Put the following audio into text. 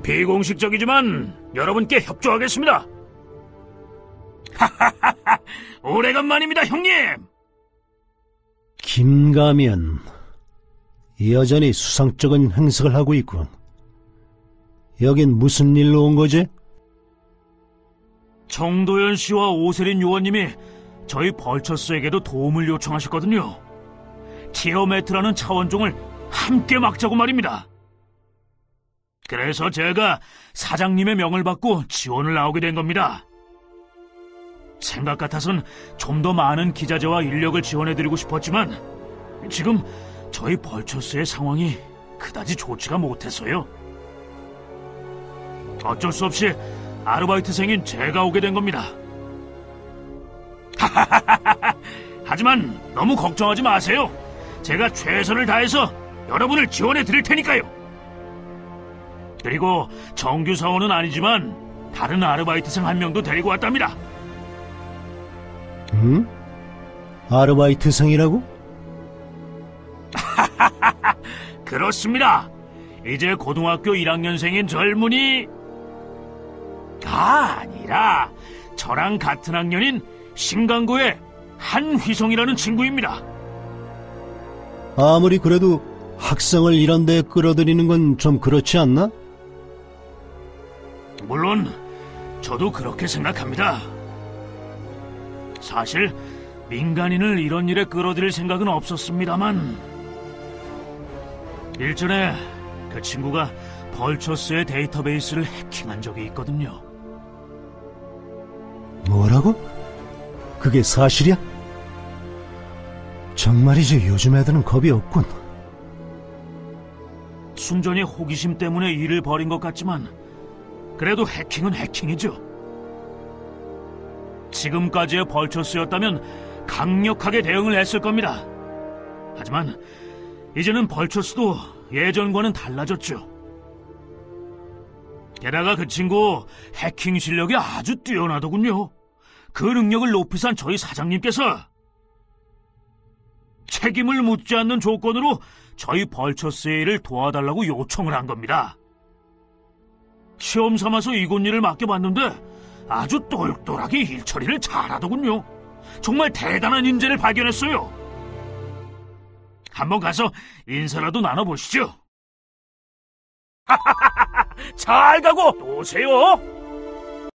비공식적이지만 여러분께 협조하겠습니다. 하하하하, 오래간만입니다, 형님. 김가면, 여전히 수상쩍은 행색을 하고 있군. 여긴 무슨 일로 온 거지? 정도현 씨와 오세린 요원님이 저희 벌처스에게도 도움을 요청하셨거든요. 티어매트라는 차원종을 함께 막자고 말입니다. 그래서 제가 사장님의 명을 받고 지원을 나오게 된 겁니다. 생각 같아선 좀 더 많은 기자재와 인력을 지원해드리고 싶었지만 지금 저희 벌처스의 상황이 그다지 좋지가 못해서요. 어쩔 수 없이 아르바이트생인 제가 오게 된 겁니다. 하지만 너무 걱정하지 마세요. 제가 최선을 다해서 여러분을 지원해 드릴 테니까요. 그리고 정규 사원은 아니지만 다른 아르바이트생 한 명도 데리고 왔답니다. 응? 아르바이트생이라고? 그렇습니다. 이제 고등학교 1학년생인 젊은이... 아니라 저랑 같은 학년인 신강고의 한휘성이라는 친구입니다. 아무리 그래도 학생을 이런 데 끌어들이는 건 좀 그렇지 않나? 물론 저도 그렇게 생각합니다. 사실 민간인을 이런 일에 끌어들일 생각은 없었습니다만 일전에 그 친구가 벌처스의 데이터베이스를 해킹한 적이 있거든요. 뭐라고? 그게 사실이야? 정말이지 요즘 애들은 겁이 없군. 순전히 호기심 때문에 일을 벌인 것 같지만 그래도 해킹은 해킹이죠. 지금까지의 벌처스였다면 강력하게 대응을 했을 겁니다. 하지만 이제는 벌처스도 예전과는 달라졌죠. 게다가 그 친구 해킹 실력이 아주 뛰어나더군요. 그 능력을 높이 산 저희 사장님께서 책임을 묻지 않는 조건으로 저희 벌처스의 일을 도와달라고 요청을 한 겁니다. 시험 삼아서 이곳 일을 맡겨봤는데 아주 똘똘하게 일 처리를 잘하더군요. 정말 대단한 인재를 발견했어요. 한번 가서 인사라도 나눠보시죠. 잘 가고 또 오세요.